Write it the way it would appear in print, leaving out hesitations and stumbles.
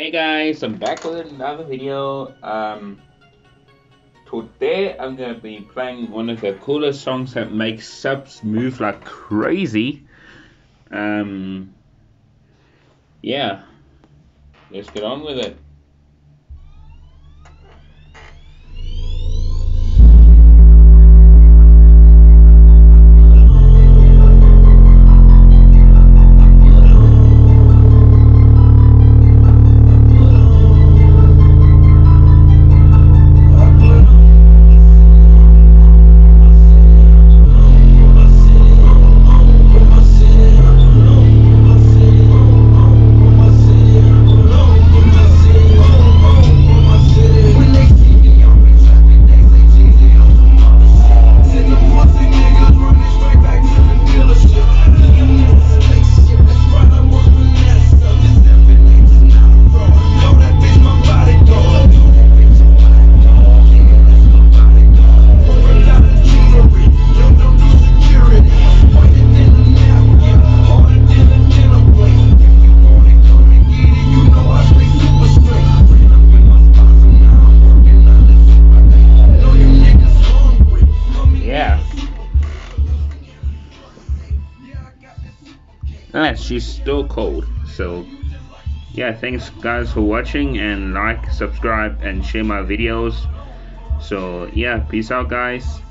Hey guys, I'm back with another video. Today I'm gonna be playing one of the coolest songs that makes subs move like crazy. Yeah, let's get on with it. She's still cold. So yeah, thanks guys for watching, and like, subscribe and share my videos. So yeah, peace out guys.